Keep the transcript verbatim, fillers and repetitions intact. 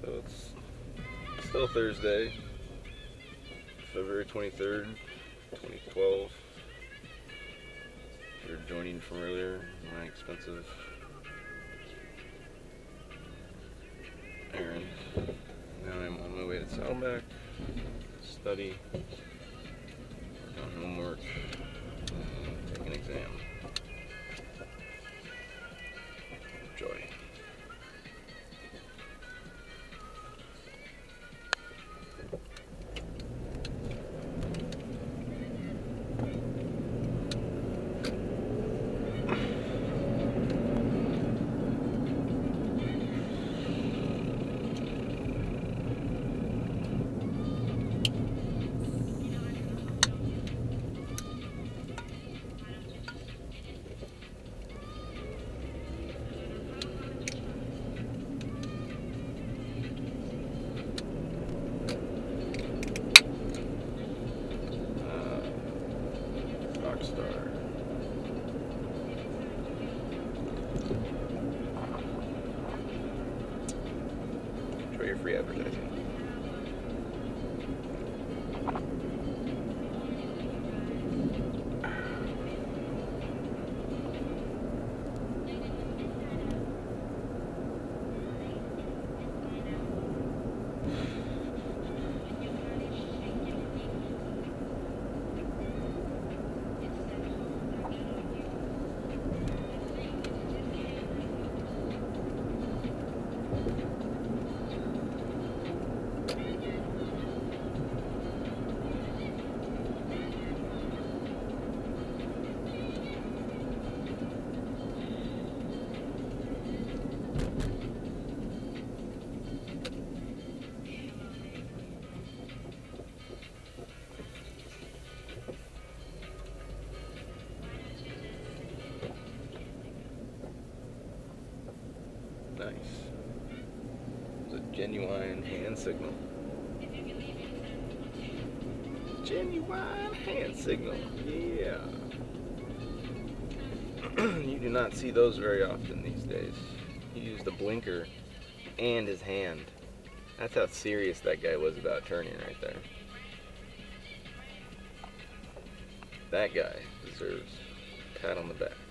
So it's still Thursday, February twenty-third, twenty twelve. If you're joining from earlier, my expensive errand. Now I'm on my way to Saddleback, study, work on homework, and take an exam. Enjoy. Star. Enjoy your free advertising. Nice. It's a genuine hand signal. Genuine hand signal. Yeah. You do not see those very often these days. He used a blinker and his hand. That's how serious that guy was about turning right there. That guy deserves a pat on the back.